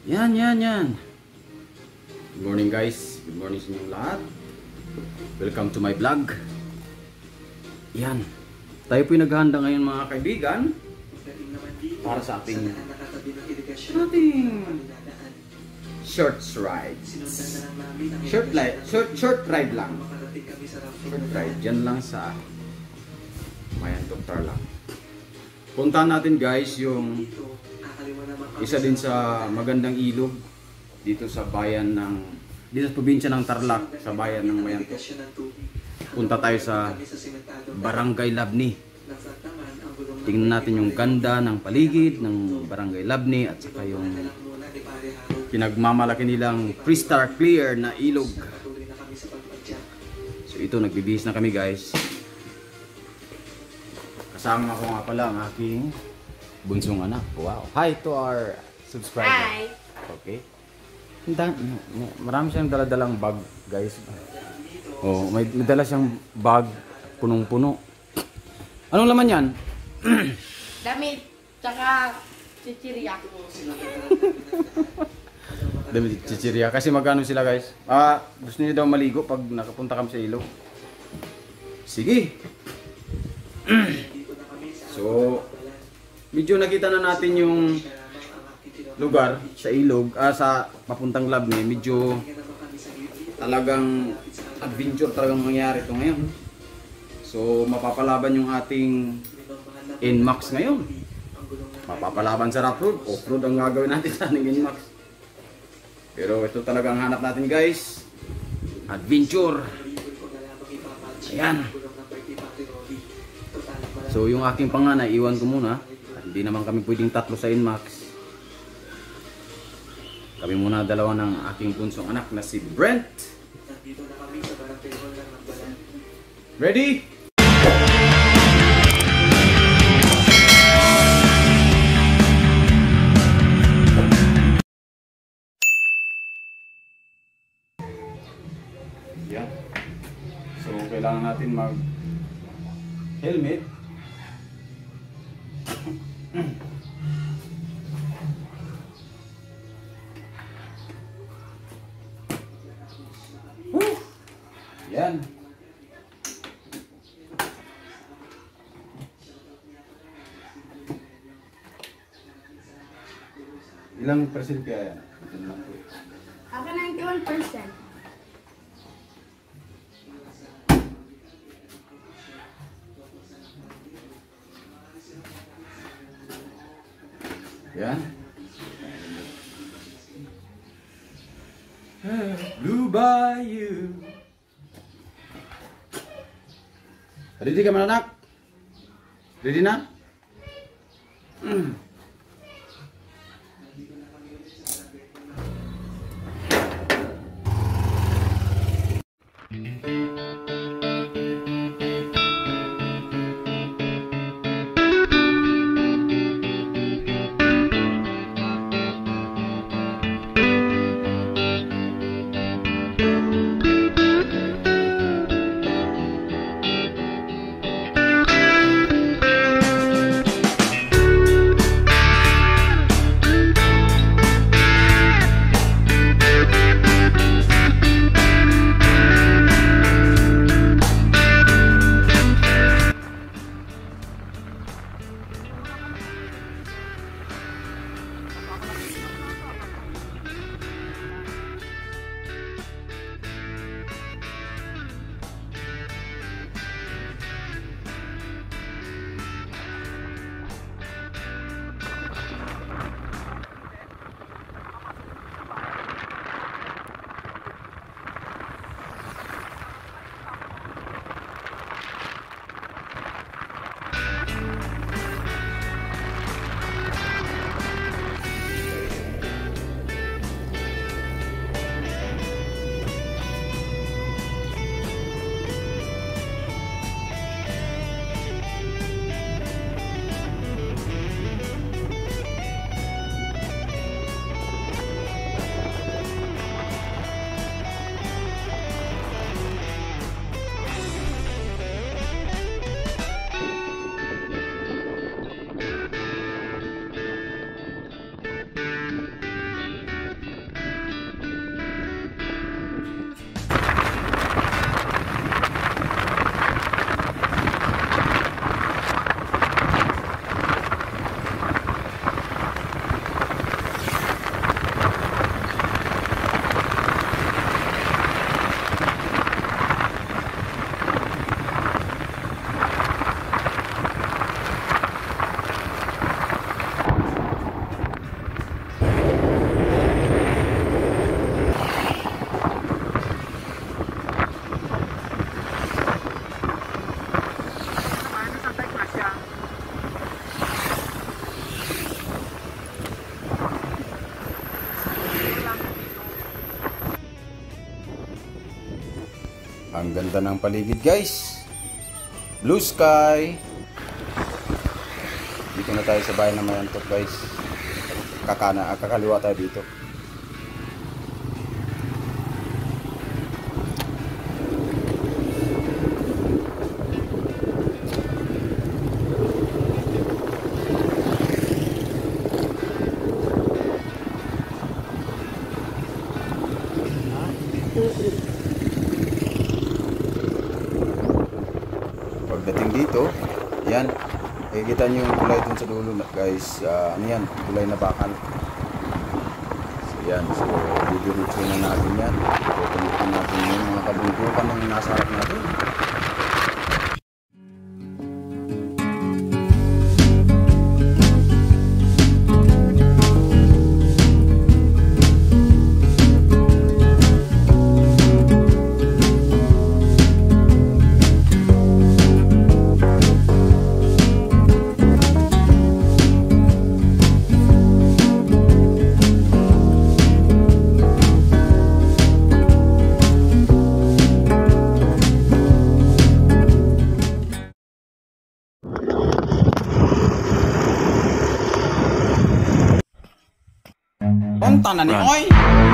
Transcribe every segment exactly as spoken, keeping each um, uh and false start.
Yan, yan, yan. Good morning guys. Good morning sa inyong lahat. Welcome to my vlog. Yan. Tayo po'y naghahanda ngayon mga kaibigan para sa ating ating short ride. Short ride, short, short ride lang. Short ride. Diyan lang sa Mayan Doktor lang. Puntahan natin guys yung isa din sa magandang ilog dito sa bayan ng dito sa probinsya ng Tarlac, sa bayan ng Mayan. Punta tayo sa Barangay Labni. Tingnan natin yung ganda ng paligid ng Barangay Labni at saka yung pinagmamalaki nilang crystal clear na ilog. So ito, nagbibihis na kami guys. Kasama ko nga pala ang aking bunsong anak. Wow. Hi to our subscriber. Hi. Okay. Marami siyang dala-dalang bag, guys. Oh, may, may dala siyang bag punong-puno. Anong laman 'yan? Damit, tsaka chichirya. Damit chichirya. Kasi magkano sila, guys? Ah, gusto niyo daw maligo pag nakapunta kami sa ilog. Sige. So, medyo nakita na natin yung lugar sa ilog, ah, sa papuntang Labni. Medyo talagang adventure talagang mangyari ito ngayon. So, mapapalaban yung ating N MAX ngayon. Mapapalaban sa rough road. Off-road ang gagawin natin sa ating N MAX. Pero ito talagang hanap natin guys. Adventure. Ayan. So, yung aking panganay, iwan ko muna. Hindi naman kami pwedeng tatlo sa N MAX. Kami muna dalawa ng aking bunsong anak na si Brent. Ready? Yan. So kailangan natin mag helmet. Yan. Ilang percent kaya yan? Ako ninety-one percent. Yan. Blue Bayou. Ready ka man anak? Ready na? Mm. Ang ganda ng paligid guys. Blue sky. Dito na tayo sa bahay ng Mayantok guys. Kakana, kakaliwa tayo dito. Pagdating dito, yan, makikita nyo yung kulay dun sa dulo guys. Uh, ano yan, kulay na bakal. So yan, so didiretso na natin yan. Tutunukin natin yung mga kabungkukan ng nasa harap natin. Punta na ni Oy.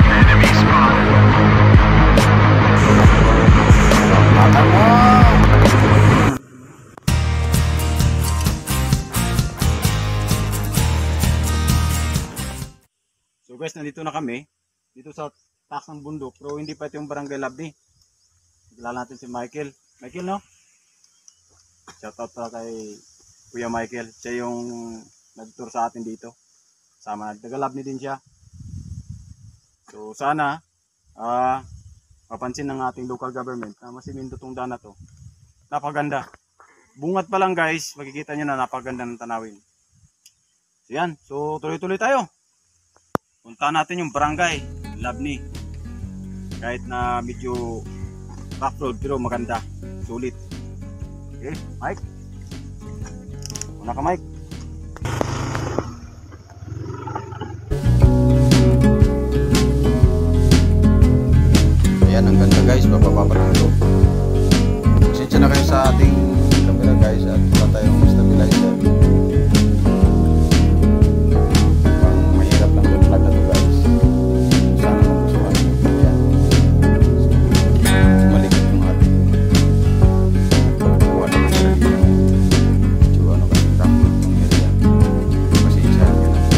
So guys, nandito na kami dito sa taas ng bundok, pero hindi pa ito yung Barangay Labni. Kilala natin si Michael. Michael, no? Shoutout pala kay Kuya Michael. Siya yung nag-tour sa atin dito. Sama, nagtaga-Labni din siya. So sana uh, mapansin ng ating local government na masiminto tong daan na to. Napaganda. Bungat pa lang guys, makikita nyo na napaganda ng tanawin. So yan, so tuloy-tuloy tayo. Punta natin yung Barangay Labni. Kahit na medyo rough road pero maganda, sulit. Okay, Mike. Una ka Mike. Ang ganda guys, bababa pa lang ito. Pasensya na kayo sa ating camera guys at wala tayong stabilizer. Pang mahirap lang yung vlog na ito guys. Sana magustuhan nyo. Yan. So, malikot yung ating pagkuha ng area. Medyo ano kasi rough yung area. Pasensya nyo na.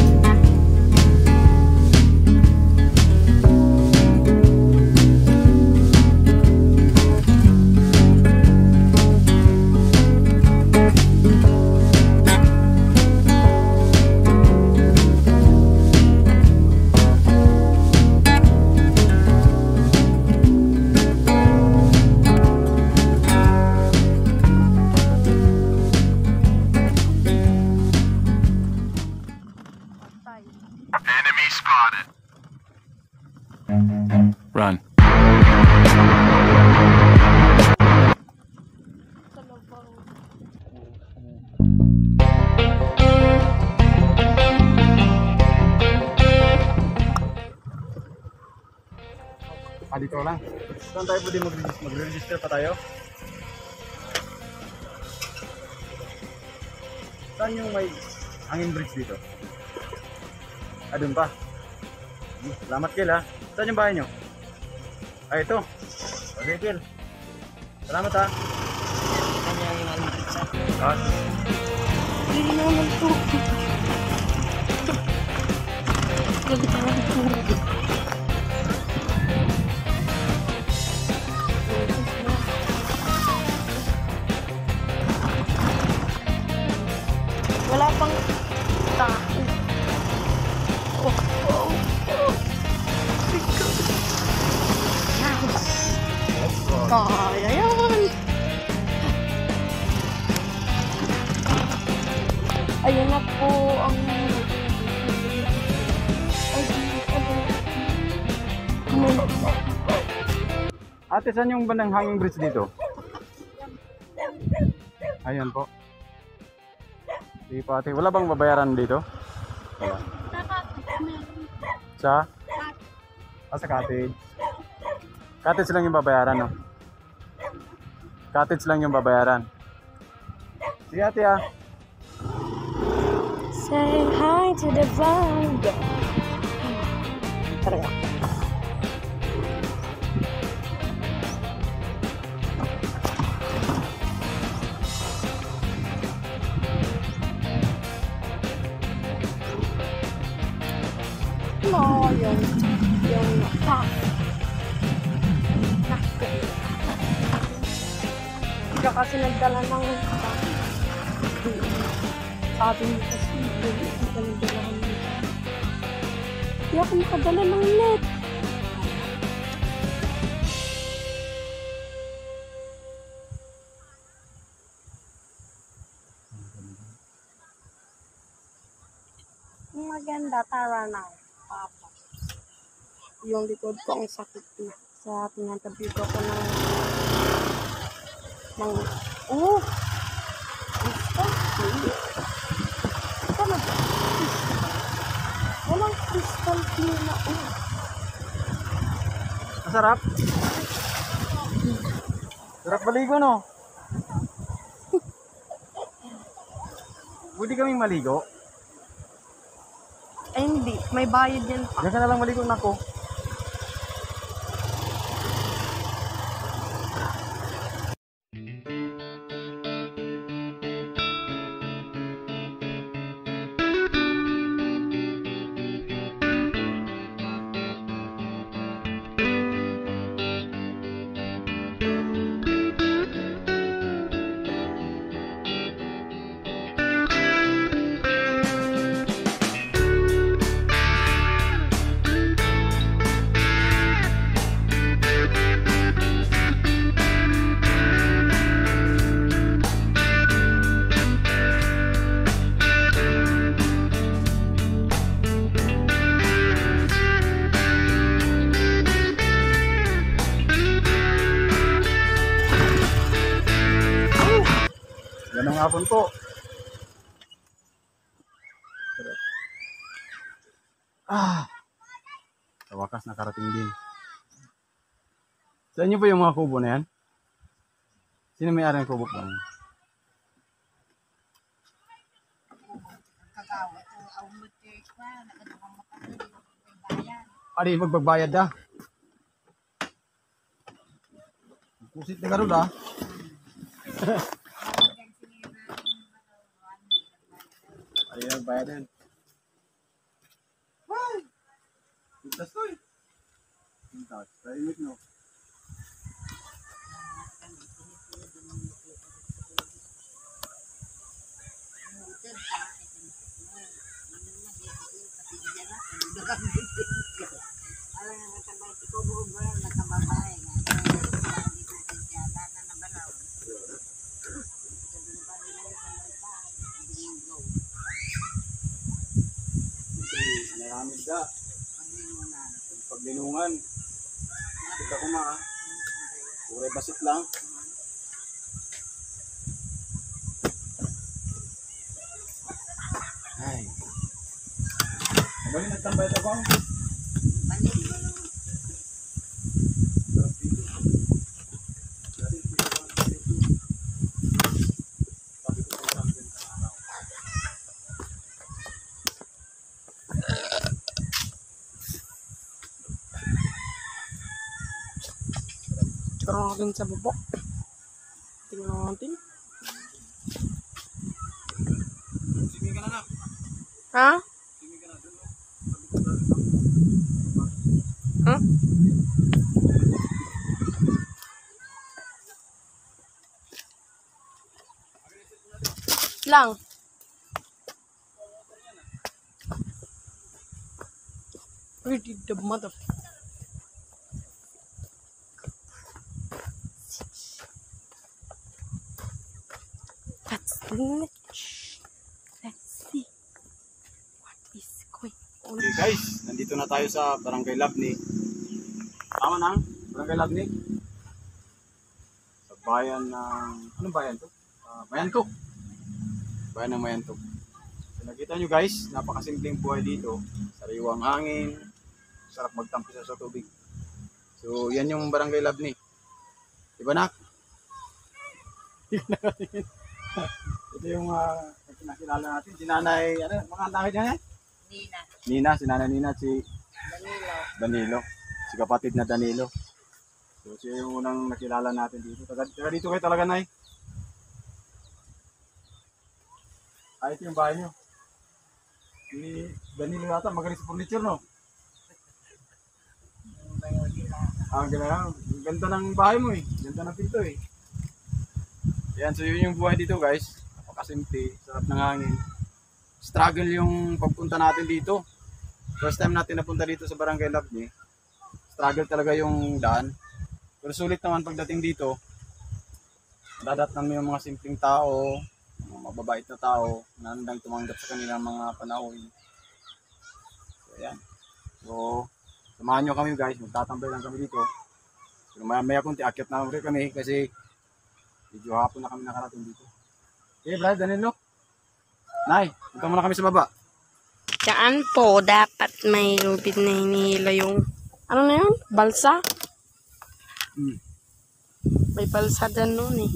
Enemy spotted. Run. Ah, dito lang. Saan tayo pwede mag-register? Mag-register pa tayo? Saan yung may hanging bridge dito? Ah, dun pa. Salamat Kel ha. Saan yung bahay nyo? Ah, ito. Okay Kel. Salamat ha. Ah. Hindi naman ito. Galit naman ito. Wala pang tao. Oh, oh, oh. Kaya yan. Ayun na po ang Ate, saan yung bandang hanging bridge dito? Ayan po. Sige po ate, wala bang babayaran dito? Wala. Sa? Ah, sa cottage. Cottage lang yung babayaran, no? Cottage lang yung babayaran. Sige ate ah. Say hi to the vlog. Tara nga. No, yung yung pa. Naku. Ika kasi nagdala ng sabi niya kasi hindi ako nagdala ng net. Hindi ako makadala ng net. Maganda, tara na. Papa. Yung likod ko ang sakit na. Sa pinatabi ko ko ng ng oh! Ito? Ito na ba? Walang crystal clear na oh. Masarap? Sarap maligo no? Pwede kaming maligo? Ay hindi, may bayad yan pa. Diyan ka na lang maligo na ako. Ganang hapon po. Ah, sa wakas nakarating din. Sa inyo po yung mga kubo na yan? Sino may-ari ng kubo po? Adi, magbagbayad dah. Pusit na karod ah. Adi, nagbayad din. Ay! Pintas ko eh. Pintas. Tahimik no. Maraming da. Paglinungan. Kita ko ma. Pure basit lang. Ay. Bali nagtambay ito bang? Tingnan natin sa baba. Tingnan natin. Simi ka na na. Ha? Simi ka na dun. Ha? Lang. Pretty the mother. Let's Let's see what is going on. Okay guys, nandito na tayo sa Barangay Labni. Tama na? Barangay Labni? Sa bayan ng... Anong bayan to? Uh, Mayantok. Bayan ng Mayantok. So nakita nyo guys, napakasimpleng buhay dito. Sariwang hangin. Sarap magtampisa sa tubig. So yan yung Barangay Labni. Diba nak? Ito yung uh, nakilala natin. Si Nanay, ano, mga anak niya? Nina. Nina, si Nanay Nina at si Danilo. Danilo. Si kapatid na Danilo. So siya yung unang nakilala natin dito. Taga, taga dito kayo talaga, Nay. Ay, ito yung bahay niyo. Si Danilo yata, magaling sa furniture, no? Ah, ganda, ganda ng bahay mo eh. Ganda ng pinto eh. Yan, so yun yung buhay dito guys. Napakasimple, sarap ng hangin. Struggle yung pagpunta natin dito. First time natin napunta dito sa Barangay Labni. Struggle talaga yung daan. Pero sulit naman pagdating dito. Dadatnan mo yung mga simpleng tao, mga mababait na tao, na handang tumanggap sa kanilang mga panahon. So yan. So, samahan nyo kami guys, magtatambay lang kami dito. Pero maya maya kunti, akyat na ulit kami kasi medyo hapon na kami nakarating dito. Okay, Brad, Danilo. Nay, punta muna kami sa baba. Diyan po, dapat may lubid na hinihila yung, ano na yun? Balsa? Hmm. May balsa dyan noon eh.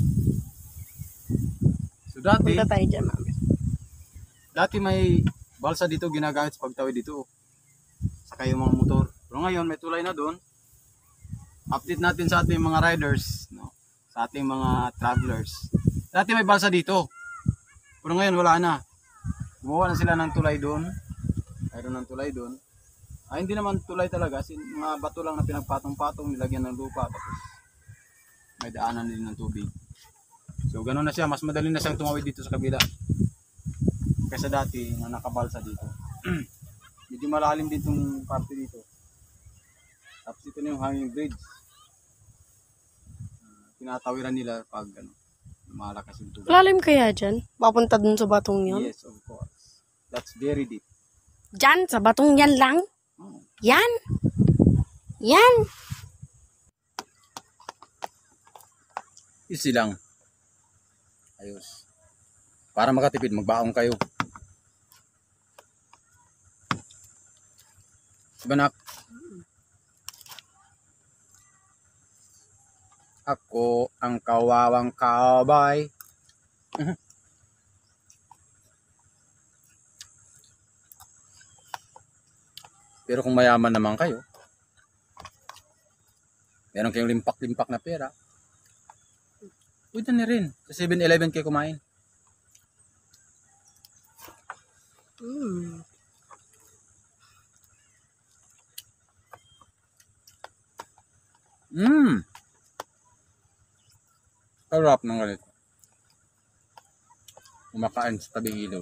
So dati, Punta tayo dyan, mami. dati may balsa dito ginagamit sa pagtawid dito. Saka yung mga motor. Pero ngayon, may tulay na doon. Update natin sa ating mga riders, no? Sa ating mga travelers. Dati may balsa dito. Pero ngayon wala na. Gumawa na sila ng tulay doon. Mayroon ng tulay doon. Ay, hindi naman tulay talaga. Sin mga bato lang na pinagpatong-patong, nilagyan ng lupa. Tapos may daanan din ng tubig. So ganoon na siya. Mas madali na siyang tumawid dito sa kabila. Kaysa dati na nakabalsa dito. Medyo malalim din itong parte dito. Tapos ito na yung hanging bridge. Uh, tinatawiran nila pag ano, malakas yung tubig. Lalim kaya dyan? Papunta dun sa batong yun? Yes, of course. That's very deep. Dyan, sa batong yan lang? Oh. Yan! Yan! Easy lang. Ayos. Para makatipid, magbaong kayo. Banak. Ako ang kawawang cowboy. Pero kung mayaman naman kayo, meron kayong limpak-limpak na pera, pwede na rin. Sa seven eleven kayo kumain. Mm. Mmm. Sarap ng ganito. Kumakain sa tabing ilaw.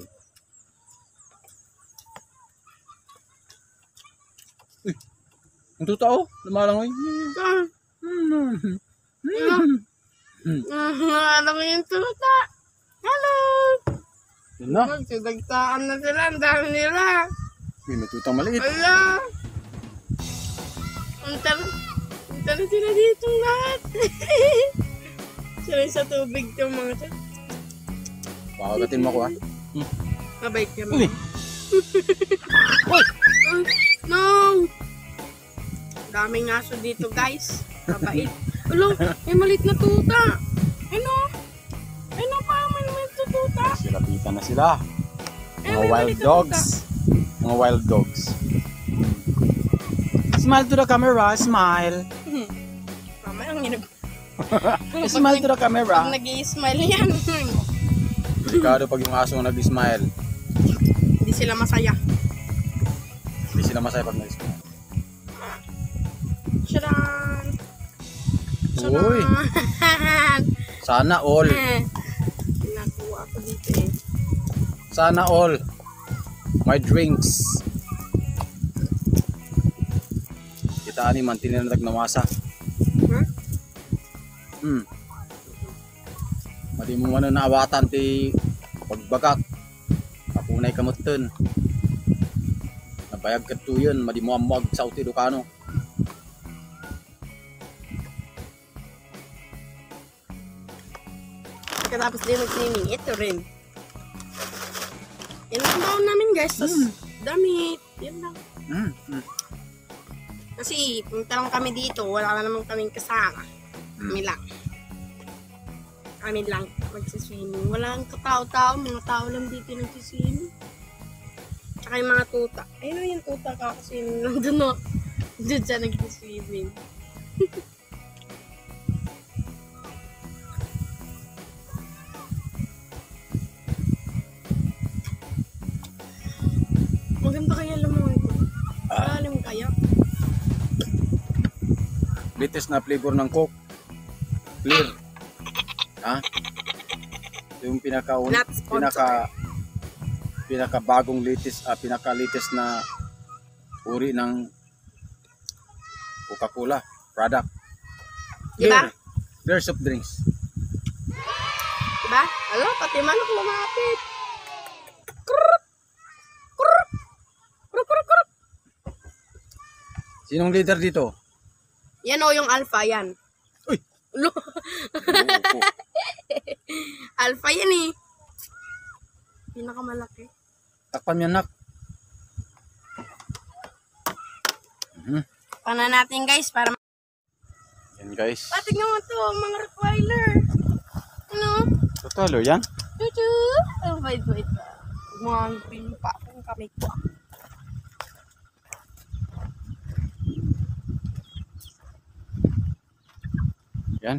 Uy! Ang totoo, lumalangoy. Ah, Mm. ah, alam mo yung tuta. Hello! Yun na. Magsidagtaan na sila. Ang dami nila. Uy, may tutang maliit. Ala! Punta punta na sila dito lahat. Sila sa tubig yung mga to. Pakagatin mo ako ha. Mabait ka mo. Uy! Uy! No! Daming aso dito guys. Mabait. Ulo, may malit na tuta. Ano? Ano pa? May malit na tuta. Silapitan na sila. Eh, Mga may wild malit na dogs. Mga wild dogs. Smile to the camera, smile. tuta. Mamaya ang ginag... Smile to the camera. Pag nag-i-smile yan. Delikado pag yung aso nag-smile. Hindi sila masaya. Hindi sila masaya pag nag-smile. Sharan! Uy! Sana all. Nakuha ko dito eh. Sana all. My drinks. Kita ni man tinanag na wasa. Huh? Hmm. Madi mo man naawatan ti pagbagak. Kapunay kamutten. Nabayag kat tuyon, madi mo amwag sa uti Ilocano. Katapos din mag-swimming, ito rin. Yan ang baon namin guys. Tapos damit. Yan lang. Hmm. Hmm. Kasi punta lang kami dito. Wala na naman kaming kasama. Kami lang. Kami lang magsiswimming. Walang katao-tao, mga tao lang dito nagsiswimming. Tsaka yung mga tuta. Ayun o yung tuta kakaswimming lang dun o. Doon siya nagsiswimming. Maganda kaya lamang ito. Malalim kaya. Latest na flavor ng Coke. Clear. Ha? Yung pinaka Not sponsored. pinaka pinaka bagong latest ah, pinaka latest na uri ng Coca-Cola product. Diba? Clear. Clear soft drinks. Diba? Alo, pati manok lumapit. Krrrr! Krrrr! Krrrr! Krrrr! Krrrr! Sinong leader dito? Yan o yung alpha yan. Uy! Ulo. Alpha yan eh. Pinakamalaki. Takpan mo yan, nak. Mhm. Pana natin guys para Yan guys. patignan mo to mga Rottweiler. Ano? Totoo yan? Chuchu. Oh, wait, wait. Mga pin pa akong kamay ko. Yan.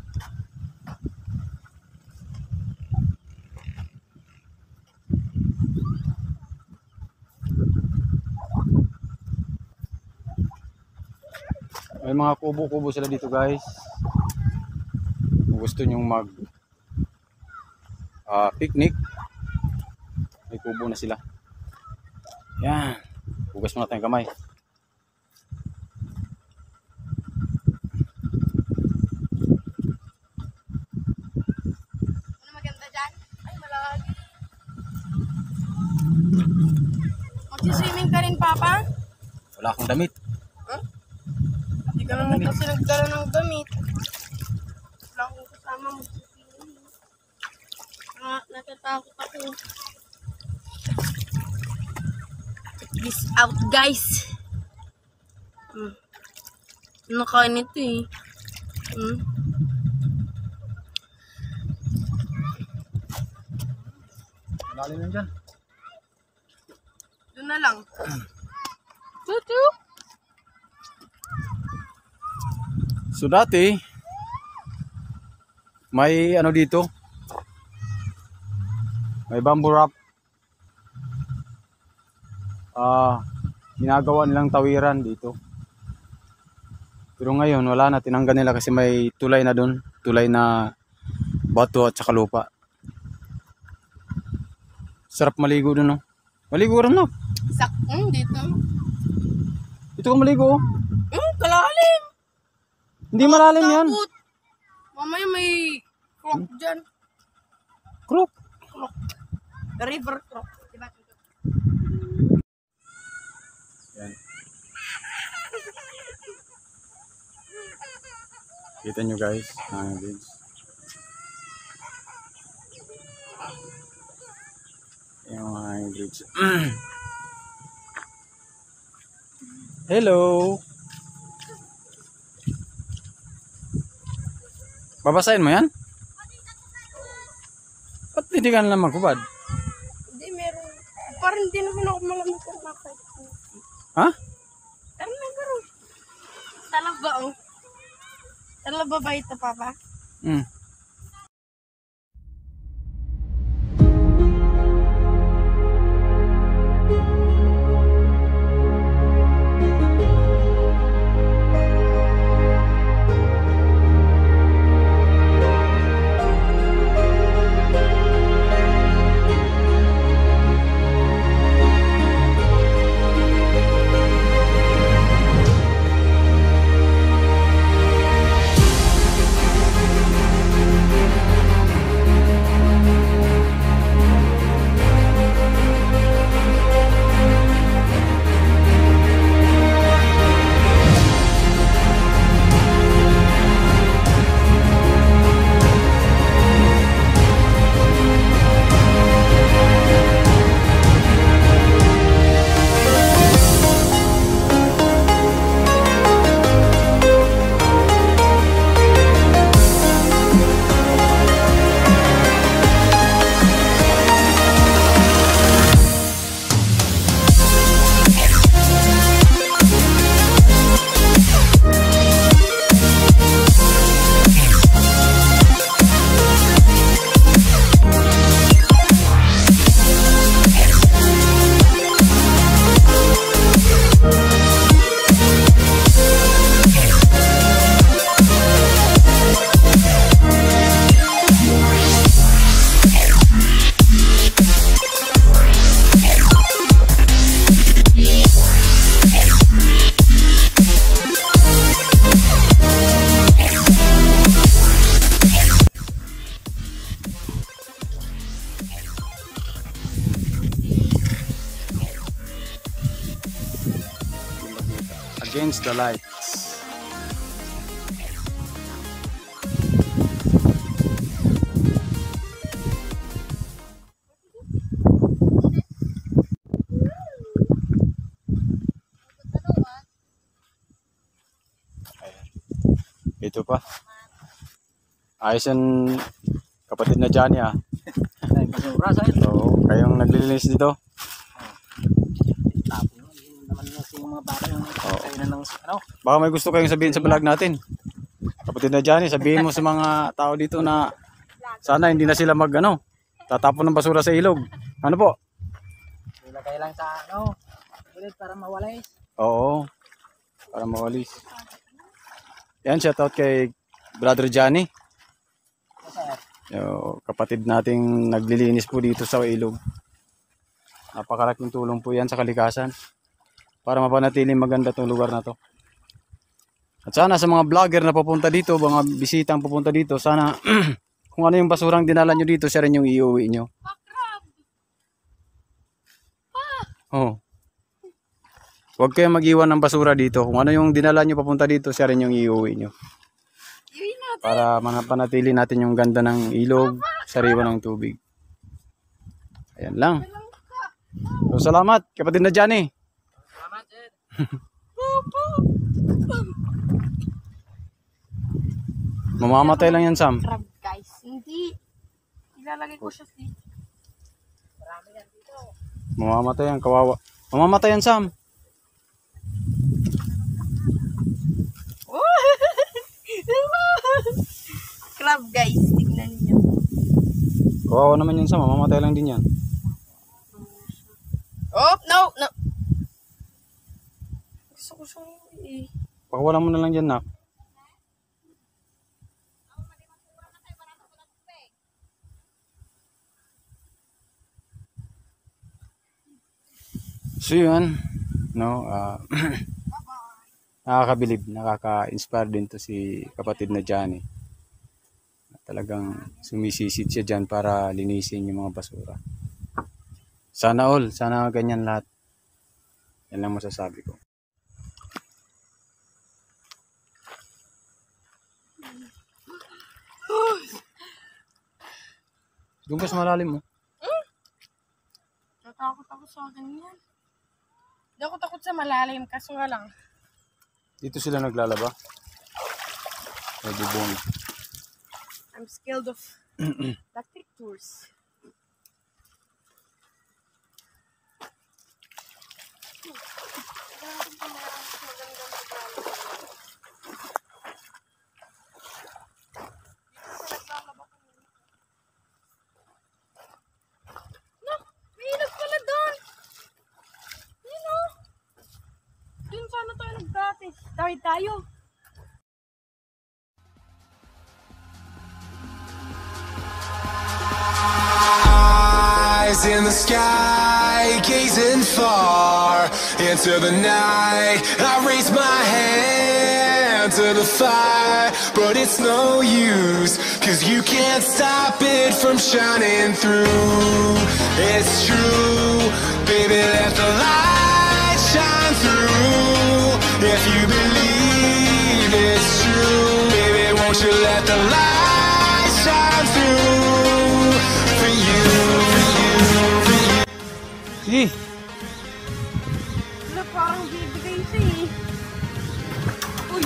May mga kubo-kubo sila dito guys. Kung gusto nyong mag ah, picnic, may kubo na sila. Yan. Hugas muna tayong kamay. Ano maganda dyan? Ay, malagi. Magsiswimming ka rin, Papa? Wala akong damit. Huh? Hindi ka naman kasi nagdala ng damit. Wala akong kasama magsiswimming. Ah, natatakot ako. Check this out, guys. Hmm. Ano kain ito eh? Hmm. Lalim yan dyan. Doon na lang. Tutu! So dati, may ano dito, may bamboo wrap. Ah, ginagawa nilang tawiran dito. Pero ngayon wala na, tinanggal nila kasi may tulay na doon, tulay na bato at saka lupa. Sarap maligo doon, no? Maligo rin, no? Sak, hmm, dito. Dito ka maligo, oh. Hmm, kalalim. Hindi malalim yan. Takot. Mamaya may croc dyan. Crook. Croc. River croc. Diba? Yan. Kita nyo guys, ang beach. Yung hanging bridge. Hello. Babasahin mo yan? Ba't hindi ka naman magkubad? Hindi, meron. Parang hindi naman ako malamig kung bakit. Ha? Tara na, garo. Talaba, oh. Talaba ba ito, Papa? Hmm. against the lights. Ito pa. Ayos yan, kapatid na Johnny ah. Basura sa ito. Oo, kayong naglilinis dito. Tapos naman yung mga bata yung kayo na ng ano. Baka may gusto kayong sabihin sa vlog natin. Kapatid na Johnny, sabihin mo sa mga tao dito na sana hindi na sila mag ano, tatapon ng basura sa ilog. Ano po? Ilagay lang sa ano, ulit para mawalis. Oo, para mawalis. Yan, shoutout kay Brother Johnny. Yung kapatid nating naglilinis po dito sa ilog. Napakalaking tulong po yan sa kalikasan para mapanatiling maganda itong lugar na to. At sana sa mga vlogger na pupunta dito, mga bisitang pupunta dito, sana kung ano yung basurang dinala nyo dito, siya rin yung iuwi nyo. Oh. Huwag kayong mag-iwan ng basura dito. Kung ano yung dinala nyo papunta dito, siya rin yung iuwi nyo. Para manapanatili natin yung ganda ng ilog, sariwa ng tubig. Ayan lang. So, salamat, kapatid na Johnny. Salamat, sir. Mamamatay lang yan, Sam. Crab guys. Hindi. Ilalagay ko siya si... Marami yan dito. Mamamatay yan, kawawa. Mamamatay yan, Sam. Crab guys. Tignan niyo. Kawawa naman yan, Sam. Mamamatay lang din yan. Oh, no, no. Gusto ko siyang eh. Pakawalan mo na lang dyan, nak. So yun, no, uh, nakakabilib, nakaka-inspire din to si kapatid na Johnny. Talagang sumisisid siya dyan para linisin yung mga basura. Sana all, sana ganyan lahat. Yan lang masasabi ko. Doon ka sa malalim mo. Natakot ako sa ganyan. Hindi ako takot sa malalim, kaso nga lang. Dito sila naglalaba. May bubong. I'm scared of electric tours. No, may ilag pala doon. Yun o. Doon sana tayo nagdati. Tawid tayo. Eyes in the sky, gazing far into the night. I raise my hand to the fire, but it's no use, cause you can't stop it from shining through. It's true, baby, let the light shine through. If you believe it's true, baby, won't you let the light shine through for you, for you, for you. Eh, Wala, parang bibigay siya eh. Uy,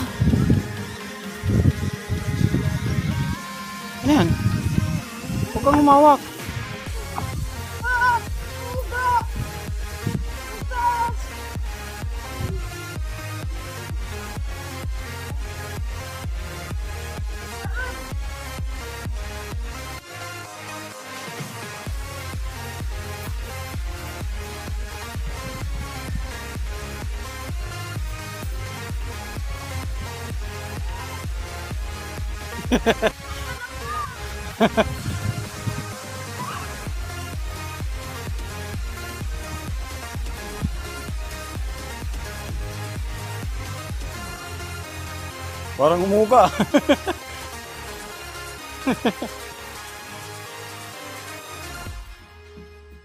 ano yan? Huwag kang humawak. ah! Uga! Ugas! Parang umuga.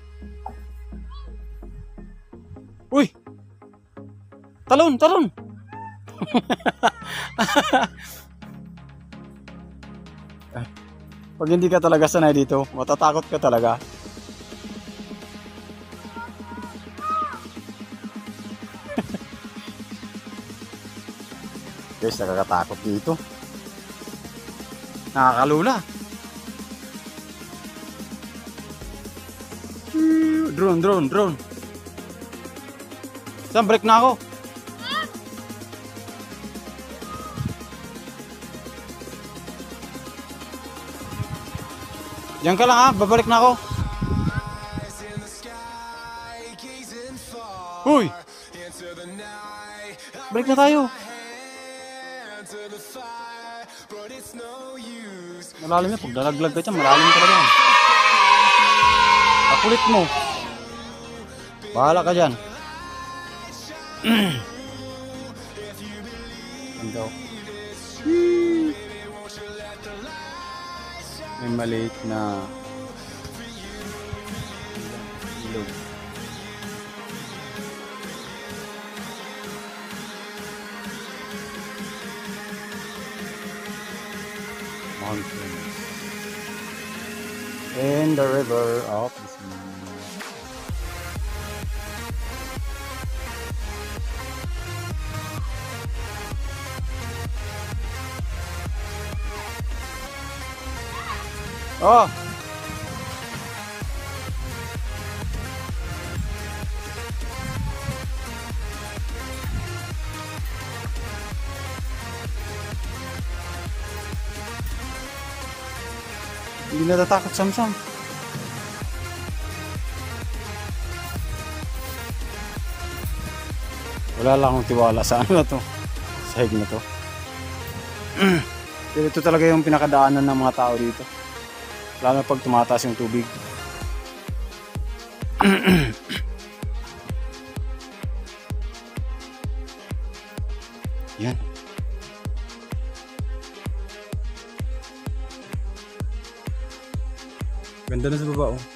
Uy! Talon, talon! Pag hindi ka talaga sanay dito, matatakot ka talaga. Guys, nakakatakot dito. Nakakalula. Drone, drone, drone. Saan, break na ako. Diyan ka lang ha, babalik na ako. Uy! Balik na tayo. Malalim na, pag dalaglag ka dyan, malalim talaga yan. Kakulit mo. Bahala ka dyan. Ando. May maliit na ilog. Mountain. And the river of the sea. Oh! Hindi natatakot Samsam. Wala lang akong tiwala sa ano na to. Sa hig na to. Pero ito talaga yung pinakadaanan ng mga tao dito. Lalo pag tumataas yung tubig. Yan. Ganda na sa baba oh.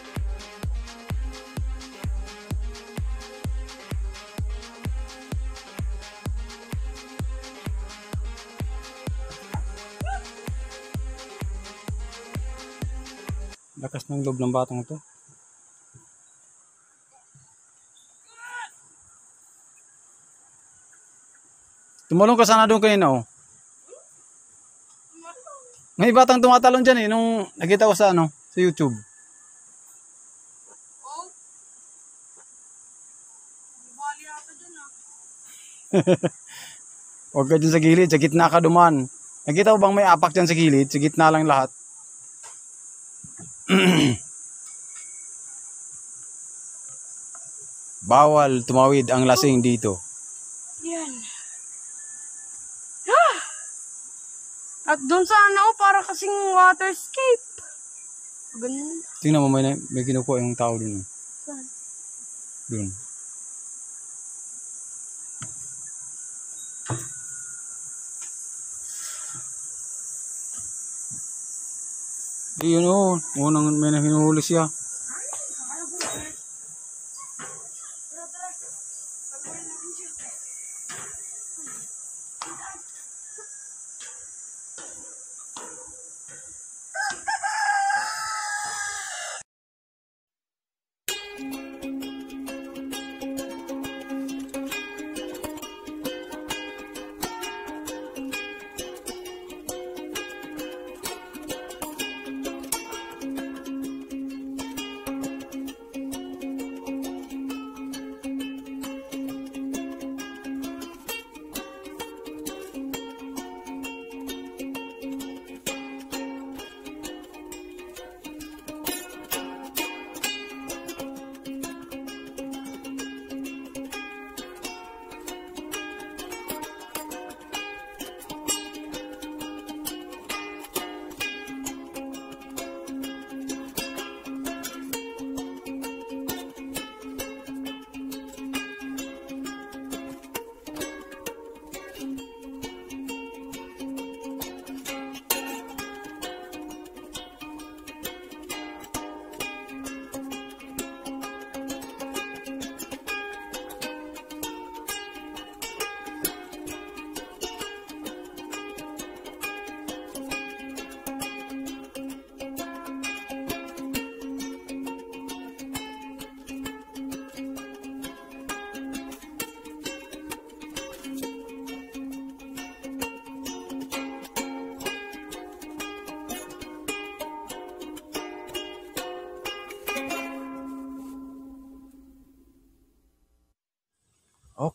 Lakas ng loob ng batang ito. Tumalong ka sana doon kanina oh. May batang tumatalon dyan eh nung nakita ko sa ano, sa YouTube. Oh. Bali ata dyan ah. Huwag ka dyan sa gilid, sa gitna ka duman. Nakita ko bang may apak dyan sa gilid? Sa gitna lang lahat. Bawal tumawid ang lasing dito. Yan. Ah! At doon sa ano, para kasing waterscape. Ganun. Tingnan mo, may, may kinukuha yung tao dun. Saan? Dun. Di yun o, unang may nahinuhuli siya.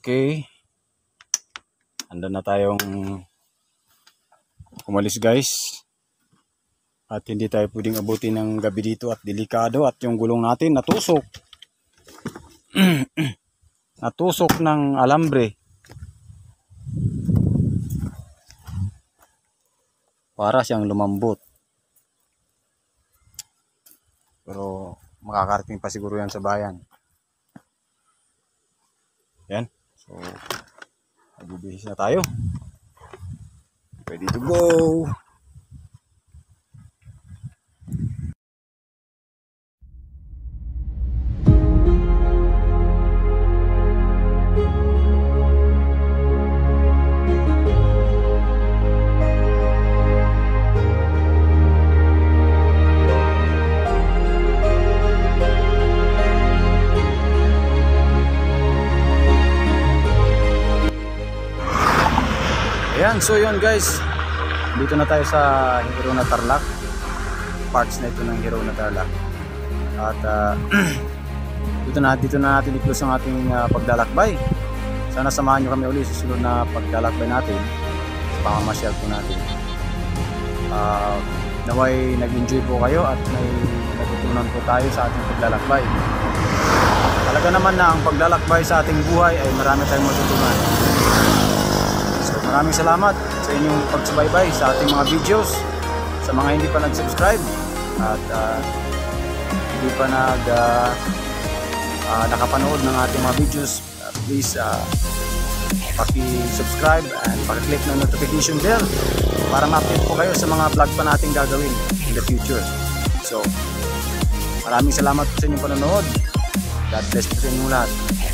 Okay. Handa na tayong umalis guys. At hindi tayo pwedeng abutin ng gabi dito at delikado. At yung gulong natin natusok. Natusok ng alambre. Para siyang lumambot. Pero makakarating pa siguro yan sa bayan. Yan. So, magbibihis na tayo. Ready to go. Ayan, so yun guys, dito na tayo sa Hero na Tarlac, parts na ito ng Hero na Tarlac. At uh, dito na dito na natin i-close ang ating uh, paglalakbay. Sana samahan nyo kami ulit sa susunod na paglalakbay natin, sa pamamasyal po natin. Uh, naway nag-enjoy po kayo at may natutunan po tayo sa ating paglalakbay. Talaga naman na ang paglalakbay sa ating buhay ay marami tayong matutunan. Maraming salamat sa inyong pagsubaybay sa ating mga videos. Sa mga hindi pa nag-subscribe at uh, hindi pa nag uh, uh, nakapanood ng ating mga videos, uh, please uh, paki-subscribe and paki-click ng notification bell para ma-update po kayo sa mga vlog pa natin gagawin in the future. So, maraming salamat po sa inyong panonood. God bless po sa inyong lahat.